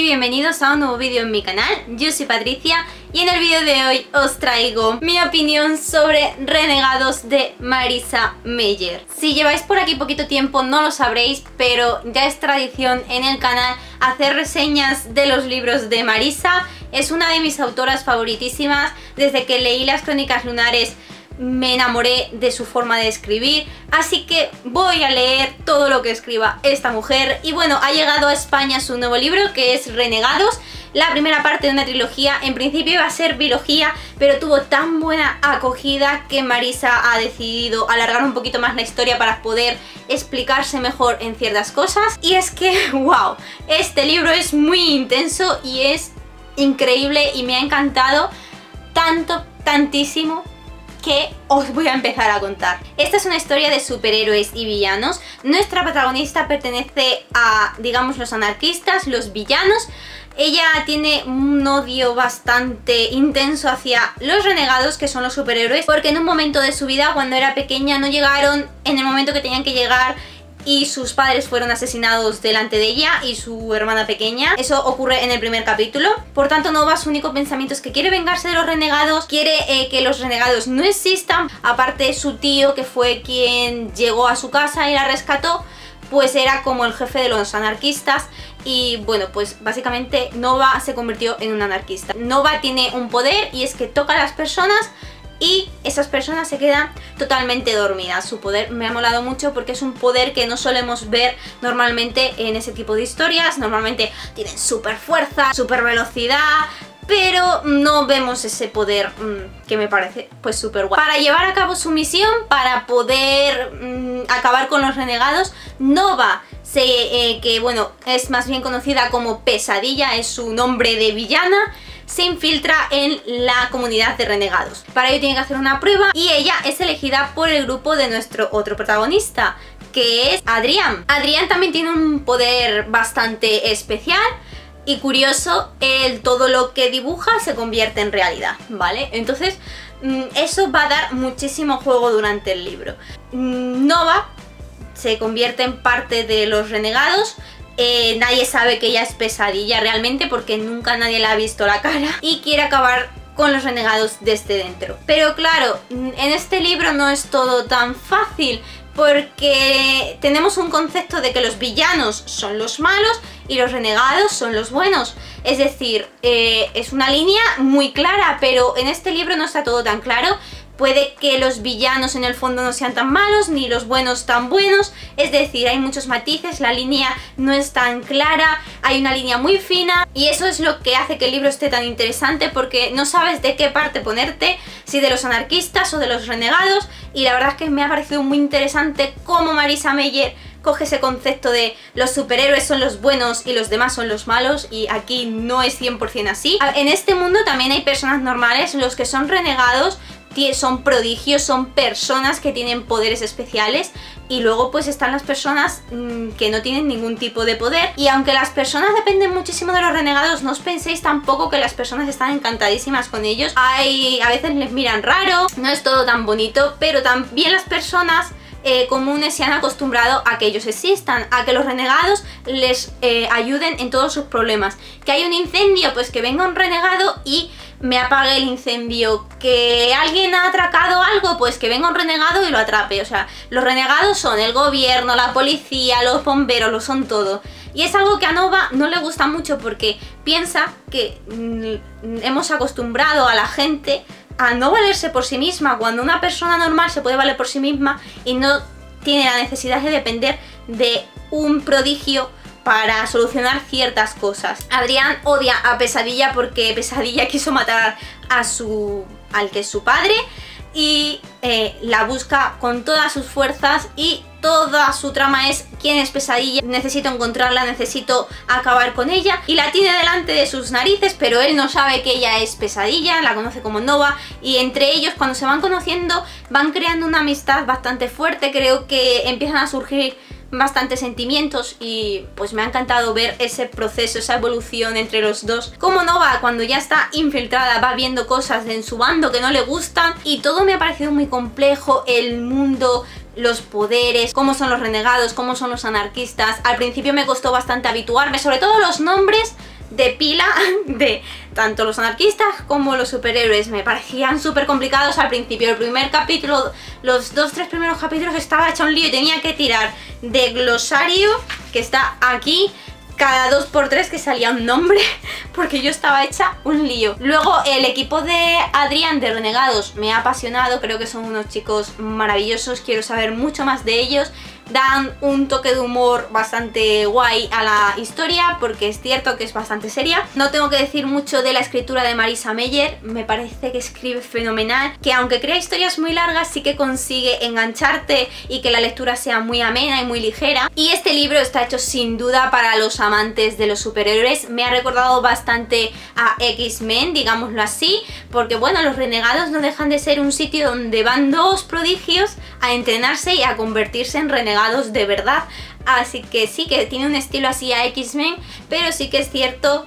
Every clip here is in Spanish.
bienvenidos a un nuevo vídeo en mi canal. Yo soy Patricia y en el vídeo de hoy os traigo mi opinión sobre Renegados de Marisa Meyer. Si lleváis por aquí poquito tiempo no lo sabréis, pero ya es tradición en el canal hacer reseñas de los libros de Marisa. Es una de mis autoras favoritísimas. Desde que leí las Crónicas Lunares me enamoré de su forma de escribir, así que voy a leer todo lo que escriba esta mujer. Y bueno, ha llegado a España su nuevo libro, que es Renegados, la primera parte de una trilogía. En principio iba a ser bilogía, pero tuvo tan buena acogida que Marisa ha decidido alargar un poquito más la historia para poder explicarse mejor en ciertas cosas. Y es que, wow, este libro es muy intenso y es increíble y me ha encantado tantísimo, que os voy a empezar a contar. Esta es una historia de superhéroes y villanos. Nuestra protagonista pertenece a, digamos, los anarquistas, los villanos. Ella tiene un odio bastante intenso hacia los renegados, que son los superhéroes, porque en un momento de su vida, cuando era pequeña, no llegaron en el momento que tenían que llegar y sus padres fueron asesinados delante de ella y su hermana pequeña. Eso ocurre en el primer capítulo. Por tanto, Nova, su único pensamiento es que quiere vengarse de los renegados, quiere que los renegados no existan. Aparte, su tío, que fue quien llegó a su casa y la rescató, pues era como el jefe de los anarquistas. Y bueno, pues básicamente Nova se convirtió en un anarquista. Nova tiene un poder y es que toca a las personas y esas personas se quedan totalmente dormidas. Su poder me ha molado mucho porque es un poder que no solemos ver normalmente en ese tipo de historias. Normalmente tienen súper fuerza, súper velocidad, pero no vemos ese poder que me parece pues súper guay. Para llevar a cabo su misión, para poder acabar con los renegados, Nova, que bueno, es más bien conocida como Pesadilla, es su nombre de villana, se infiltra en la comunidad de renegados. Para ello tiene que hacer una prueba y ella es elegida por el grupo de nuestro otro protagonista, que es Adrián. Adrián también tiene un poder bastante especial y curioso. Todo lo que dibuja se convierte en realidad, ¿vale? Entonces eso va a dar muchísimo juego durante el libro. Nova se convierte en parte de los renegados. Nadie sabe que ella es Pesadilla realmente porque nunca nadie la ha visto la cara y quiere acabar con los renegados desde dentro. Pero claro, en este libro no es todo tan fácil porque tenemos un concepto de que los villanos son los malos y los renegados son los buenos. Es decir, es una línea muy clara, pero en este libro no está todo tan claro. Puede que los villanos en el fondo no sean tan malos, ni los buenos tan buenos. Es decir, hay muchos matices, la línea no es tan clara, hay una línea muy fina. Y eso es lo que hace que el libro esté tan interesante, porque no sabes de qué parte ponerte, si de los anarquistas o de los renegados. Y la verdad es que me ha parecido muy interesante cómo Marisa Meyer coge ese concepto de los superhéroes son los buenos y los demás son los malos, y aquí no es 100% así. En este mundo también hay personas normales. Los que son renegados son prodigios, son personas que tienen poderes especiales, y luego pues están las personas que no tienen ningún tipo de poder. Y aunque las personas dependen muchísimo de los renegados, no os penséis tampoco que las personas están encantadísimas con ellos. A veces les miran raro, no es todo tan bonito, pero también las personas comunes se han acostumbrado a que ellos existan, a que los renegados les ayuden en todos sus problemas. Que hay un incendio, pues que venga un renegado y me apague el incendio. Que alguien ha atracado algo, pues que venga un renegado y lo atrape. O sea, los renegados son el gobierno, la policía, los bomberos, lo son todo. Y es algo que a Nova no le gusta mucho porque piensa que hemos acostumbrado a la gente a no valerse por sí misma, cuando una persona normal se puede valer por sí misma y no tiene la necesidad de depender de un prodigio para solucionar ciertas cosas. Adrián odia a Pesadilla porque Pesadilla quiso matar al que es su padre, y la busca con todas sus fuerzas, y toda su trama es quién es Pesadilla, necesito encontrarla, necesito acabar con ella, y la tiene delante de sus narices, pero él no sabe que ella es Pesadilla, la conoce como Nova, y entre ellos, cuando se van conociendo, van creando una amistad bastante fuerte. Creo que empiezan a surgir bastantes sentimientos y pues me ha encantado ver ese proceso, esa evolución entre los dos. Como Nova, cuando ya está infiltrada, va viendo cosas en su bando que no le gustan, y todo me ha parecido muy complejo. El mundo, los poderes, cómo son los renegados, cómo son los anarquistas. Al principio me costó bastante habituarme, sobre todo los nombres de pila de tanto los anarquistas como los superhéroes. Me parecían súper complicados al principio. El primer capítulo, los 2-3 primeros capítulos estaba hecha un lío y tenía que tirar de glosario que está aquí cada 2×3 que salía un nombre, porque yo estaba hecha un lío. Luego el equipo de Adrián de Renegados me ha apasionado, creo que son unos chicos maravillosos, quiero saber mucho más de ellos. Dan un toque de humor bastante guay a la historia, porque es cierto que es bastante seria. No tengo que decir mucho de la escritura de Marisa Meyer, me parece que escribe fenomenal, que aunque crea historias muy largas sí que consigue engancharte y que la lectura sea muy amena y muy ligera. Y este libro está hecho sin duda para los amantes de los superhéroes. Me ha recordado bastante a X-Men, digámoslo así, porque bueno, los Renegados no dejan de ser un sitio donde van dos prodigios a entrenarse y a convertirse en renegados de verdad, así que sí que tiene un estilo así a X-Men, pero sí que es cierto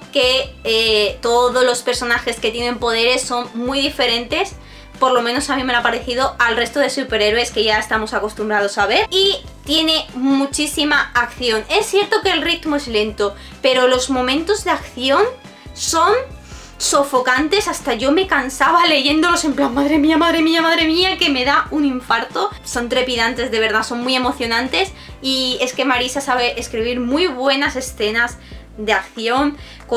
que todos los personajes que tienen poderes son muy diferentes, por lo menos a mí me lo ha parecido, al resto de superhéroes que ya estamos acostumbrados a ver, y tiene muchísima acción. Es cierto que el ritmo es lento, pero los momentos de acción son sofocantes, hasta yo me cansaba leyéndolos en plan madre mía, madre mía, madre mía, que me da un infarto. Son trepidantes de verdad, son muy emocionantes, y es que Marisa sabe escribir muy buenas escenas de acción,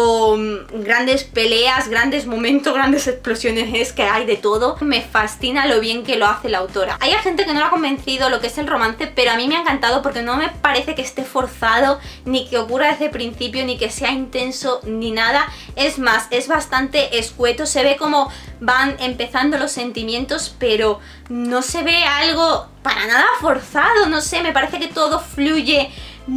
con grandes peleas, grandes momentos, grandes explosiones, es que hay de todo. Me fascina lo bien que lo hace la autora. Hay gente que no la ha convencido lo que es el romance, pero a mí me ha encantado porque no me parece que esté forzado, ni que ocurra desde el principio, ni que sea intenso, ni nada. Es más, es bastante escueto, se ve como van empezando los sentimientos, pero no se ve algo para nada forzado, no sé, me parece que todo fluye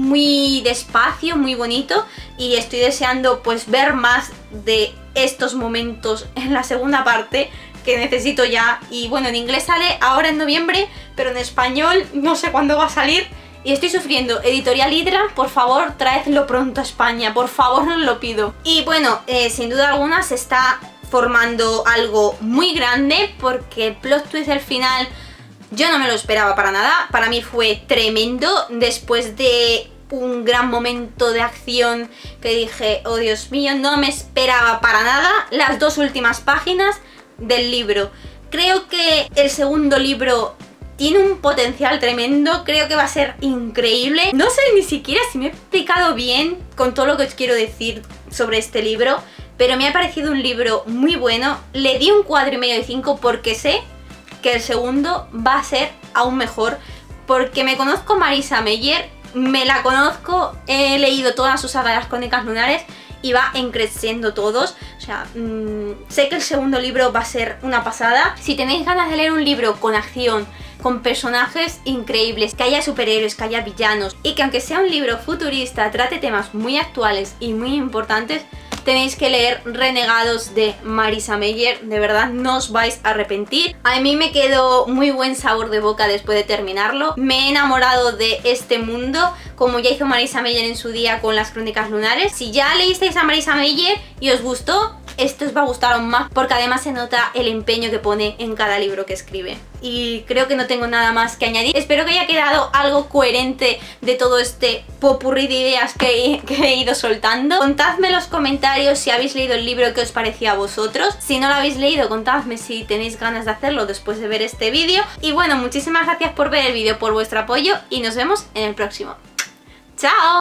muy despacio, muy bonito, y estoy deseando pues ver más de estos momentos en la segunda parte, que necesito ya. Y bueno, en inglés sale ahora en noviembre, pero en español no sé cuándo va a salir y estoy sufriendo. Editorial Hydra, por favor, traedlo pronto a España, por favor, os lo pido. Y bueno, sin duda alguna se está formando algo muy grande, porque el plot twist del final yo no me lo esperaba para nada. Para mí fue tremendo, después de un gran momento de acción que dije, oh Dios mío, no me esperaba para nada las dos últimas páginas del libro. Creo que el segundo libro tiene un potencial tremendo, creo que va a ser increíble. No sé ni siquiera si me he explicado bien con todo lo que os quiero decir sobre este libro, pero me ha parecido un libro muy bueno. Le di un 4,5 de 5 porque sé que el segundo va a ser aún mejor, porque me conozco Marisa Meyer, me la conozco, he leído todas sus sagas de las Crónicas Lunares y va creciendo todos. O sea, sé que el segundo libro va a ser una pasada. Si tenéis ganas de leer un libro con acción, con personajes increíbles, que haya superhéroes, que haya villanos, y que aunque sea un libro futurista trate temas muy actuales y muy importantes, tenéis que leer Renegados de Marisa Meyer, de verdad no os vais a arrepentir. A mí me quedó muy buen sabor de boca después de terminarlo, me he enamorado de este mundo, como ya hizo Marisa Meyer en su día con las Crónicas Lunares. Si ya leísteis a Marisa Meyer y os gustó, esto os va a gustar aún más, porque además se nota el empeño que pone en cada libro que escribe. Y creo que no tengo nada más que añadir. Espero que haya quedado algo coherente de todo este popurrí de ideas que he ido soltando. Contadme en los comentarios si habéis leído el libro, qué os parecía a vosotros. Si no lo habéis leído, contadme si tenéis ganas de hacerlo después de ver este vídeo. Y bueno, muchísimas gracias por ver el vídeo, por vuestro apoyo, y nos vemos en el próximo. ¡Chao!